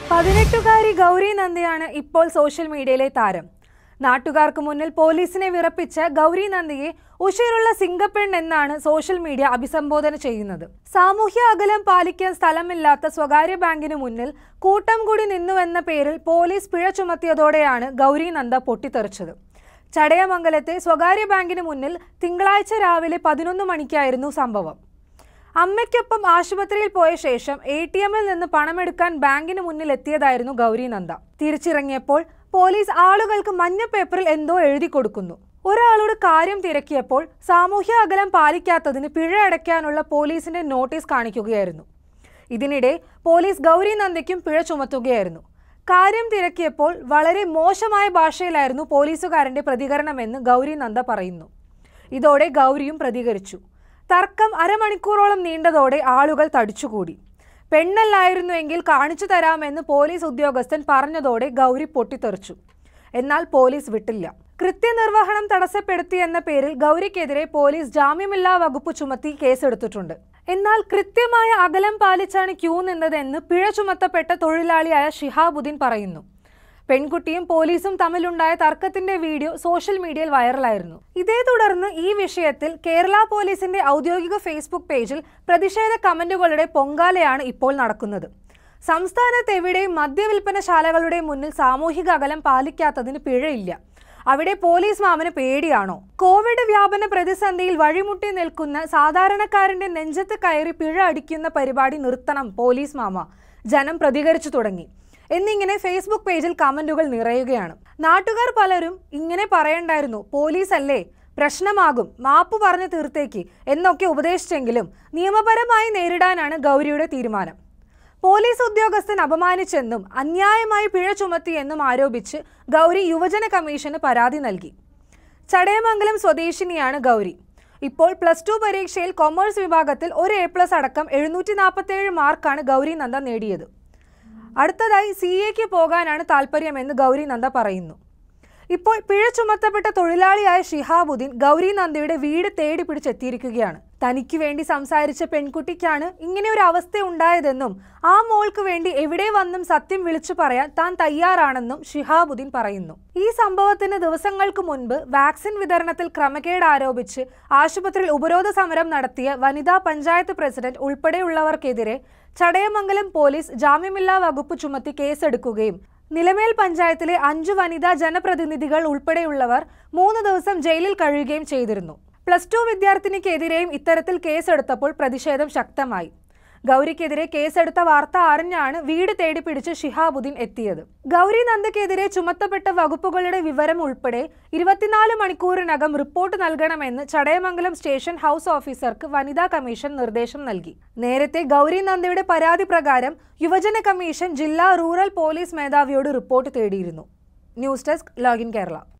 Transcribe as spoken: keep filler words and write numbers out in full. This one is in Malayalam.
പതിനെട്ടുകാരി ഗൗരി നന്ദയാണ് ഇപ്പോൾ സോഷ്യൽ മീഡിയയിലെ താരം. നാട്ടുകാർക്ക് മുന്നിൽ പോലീസിനെ വിറപ്പിച്ച ഗൗരി നന്ദയെ ഉശിരുള്ള സിംഗപ്പെൺ എന്നാണ് സോഷ്യൽ മീഡിയ അഭിസംബോധന ചെയ്യുന്നത്. സാമൂഹ്യ അകലം പാലിക്കാൻ സ്ഥലമില്ലാത്ത സ്വകാര്യ ബാങ്കിന് മുന്നിൽ കൂട്ടം കൂടി നിന്നുവെന്ന പേരിൽ പോലീസ് പിഴ ചുമത്തിയതോടെയാണ് ഗൗരി നന്ദ പൊട്ടിത്തെറിച്ചത്. ചടയമംഗലത്തെ സ്വകാര്യ ബാങ്കിന് മുന്നിൽ തിങ്കളാഴ്ച രാവിലെ പതിനൊന്ന് മണിക്കായിരുന്നു സംഭവം. അമ്മയ്ക്കൊപ്പം ആശുപത്രിയിൽ പോയ ശേഷം എ ടി എമ്മിൽ നിന്ന് പണമെടുക്കാൻ ബാങ്കിന് മുന്നിൽ എത്തിയതായിരുന്നു ഗൗരി നന്ദ. തിരിച്ചിറങ്ങിയപ്പോൾ പോലീസ് ആളുകൾക്ക് മഞ്ഞ പേപ്പറിൽ എന്തോ എഴുതി കൊടുക്കുന്നു. ഒരാളോട് കാര്യം തിരക്കിയപ്പോൾ സാമൂഹ്യ അകലം പാലിക്കാത്തതിന് പിഴ അടയ്ക്കാനുള്ള പോലീസിന്റെ നോട്ടീസ് കാണിക്കുകയായിരുന്നു. ഇതിനിടെ പോലീസ് ഗൗരി നന്ദയ്ക്കും പിഴ ചുമത്തുകയായിരുന്നു. കാര്യം തിരക്കിയപ്പോൾ വളരെ മോശമായ ഭാഷയിലായിരുന്നു പോലീസുകാരന്റെ പ്രതികരണമെന്ന് ഗൗരി നന്ദ പറയുന്നു. ഇതോടെ ഗൗരിയും പ്രതികരിച്ചു. തർക്കം അരമണിക്കൂറോളം നീണ്ടതോടെ ആളുകൾ തടിച്ചുകൂടി. പെണ്ണല്ലായിരുന്നുവെങ്കിൽ കാണിച്ചു തരാമെന്ന് പോലീസ് ഉദ്യോഗസ്ഥൻ പറഞ്ഞതോടെ ഗൗരി പൊട്ടിത്തെറിച്ചു. എന്നാൽ പോലീസ് വിട്ടില്ല. കൃത്യനിർവഹണം തടസ്സപ്പെടുത്തിയെന്ന പേരിൽ ഗൗരിക്കെതിരെ പോലീസ് ജാമ്യമില്ലാ വകുപ്പ് ചുമത്തി കേസെടുത്തിട്ടുണ്ട്. എന്നാൽ കൃത്യമായ അകലം പാലിച്ചാണ് ക്യൂ നിന്നതെന്ന് പിഴ ചുമത്തപ്പെട്ട തൊഴിലാളിയായ ഷിഹാബുദ്ദീൻ പറയുന്നു. പെൺകുട്ടിയും പോലീസും തമ്മിലുണ്ടായ തർക്കത്തിന്റെ വീഡിയോ സോഷ്യൽ മീഡിയയിൽ വൈറലായിരുന്നു. ഇതേ തുടർന്ന് ഈ വിഷയത്തിൽ കേരള പോലീസിന്റെ ഔദ്യോഗിക ഫേസ്ബുക്ക് പേജിൽ പ്രതിഷേധ കമന്റുകളുടെ പൊങ്കാലയാണ് ഇപ്പോൾ നടക്കുന്നത്. സംസ്ഥാനത്ത് എവിടെയും മദ്യവിൽപ്പനശാലകളുടെ മുന്നിൽ സാമൂഹിക അകലം പാലിക്കാത്തതിന് പിഴയില്ല. അവിടെ പോലീസ് മാമന് പേടിയാണോ? കോവിഡ് വ്യാപന പ്രതിസന്ധിയിൽ വഴിമുട്ടി നിൽക്കുന്ന സാധാരണക്കാരന്റെ നെഞ്ചത്ത് കയറി പിഴ അടിക്കുന്ന പരിപാടി നിർത്തണം പോലീസ് മാമ, ജനം പ്രതികരിച്ചു തുടങ്ങി എന്നിങ്ങനെ ഫേസ്ബുക്ക് പേജിൽ കമന്റുകൾ നിറയുകയാണ്. നാട്ടുകാർ പലരും ഇങ്ങനെ പറയണ്ടായിരുന്നു, പോലീസ് അല്ലേ, പ്രശ്നമാകും, മാപ്പ് പറഞ്ഞു തീർത്തേക്ക് എന്നൊക്കെ ഉപദേശിച്ചെങ്കിലും നിയമപരമായി നേരിടാനാണ് ഗൗരിയുടെ തീരുമാനം. പോലീസ് ഉദ്യോഗസ്ഥൻ അപമാനിച്ചെന്നും അന്യായമായി പിഴ ചുമത്തിയെന്നും ആരോപിച്ച് ഗൗരി യുവജന കമ്മീഷന് പരാതി നൽകി. ചടയമംഗലം സ്വദേശിനിയാണ് ഗൗരി. ഇപ്പോൾ പ്ലസ് ടു പരീക്ഷയിൽ കൊമേഴ്സ് വിഭാഗത്തിൽ ഒരു എ പ്ലസ് അടക്കം എഴുന്നൂറ്റി നാൽപ്പത്തേഴ് മാർക്കാണ് ഗൗരി നന്ദ നേടിയത്. അടുത്തതായി സി എക്ക് പോകാനാണ് താല്പര്യമെന്ന് ഗൗരി നന്ദ പറയുന്നു. ഇപ്പോൾ പിഴ ചുമത്തപ്പെട്ട തൊഴിലാളിയായ ഷിഹാബുദ്ദീൻ ഗൗരി നന്ദയുടെ വീട് തേടി പിടിച്ചെത്തിയിരിക്കുകയാണ്. തനിക്ക് വേണ്ടി സംസാരിച്ച പെൺകുട്ടിക്കാണ് ഇങ്ങനെ ഒരു അവസ്ഥ ഉണ്ടായതെന്നും ആ മോൾക്ക് വേണ്ടി എവിടെ വന്നും സത്യം വിളിച്ചു പറയാൻ താൻ തയ്യാറാണെന്നും ഷിഹാബുദ്ദീൻ പറയുന്നു. ഈ സംഭവത്തിന് ദിവസങ്ങൾക്ക് മുൻപ് വാക്സിൻ വിതരണത്തിൽ ക്രമക്കേട് ആരോപിച്ച് ആശുപത്രിയിൽ ഉപരോധ സമരം നടത്തിയ വനിതാ പഞ്ചായത്ത് പ്രസിഡന്റ് ഉൾപ്പെടെയുള്ളവർക്കെതിരെ ചടയമംഗലം പോലീസ് ജാമ്യമില്ലാ വകുപ്പ് ചുമത്തി കേസെടുക്കുകയും നിലമേൽ പഞ്ചായത്തിലെ അഞ്ചു വനിതാ ജനപ്രതിനിധികൾ ഉൾപ്പെടെയുള്ളവർ മൂന്ന് ദിവസം ജയിലിൽ കഴിയുകയും ചെയ്തിരുന്നു. പ്ലസ് ടു വിദ്യാർത്ഥിനിക്കെതിരെയും ഇത്തരത്തിൽ കേസെടുത്തപ്പോൾ പ്രതിഷേധം ശക്തമായി. ഗൗരിക്കെതിരെ കേസെടുത്ത വാർത്ത അറിഞ്ഞാണ് വീട് തേടി പിടിച്ച് ഷിഹാബുദ്ദീൻ എത്തിയത്. ഗൗരി നന്ദയ്ക്കെതിരെ ചുമത്തപ്പെട്ട വകുപ്പുകളുടെ വിവരം ഉൾപ്പെടെ ഇരുപത്തിനാല് മണിക്കൂറിനകം റിപ്പോർട്ട് നൽകണമെന്ന് ചടയമംഗലം സ്റ്റേഷൻ ഹൗസ് ഓഫീസർക്ക് വനിതാ കമ്മീഷൻ നിർദ്ദേശം നൽകി. നേരത്തെ ഗൗരി നന്ദയുടെ പരാതി പ്രകാരം യുവജന കമ്മീഷൻ ജില്ലാ റൂറൽ പോലീസ് മേധാവിയോട് റിപ്പോർട്ട് തേടിയിരുന്നു. News desk login Kerala.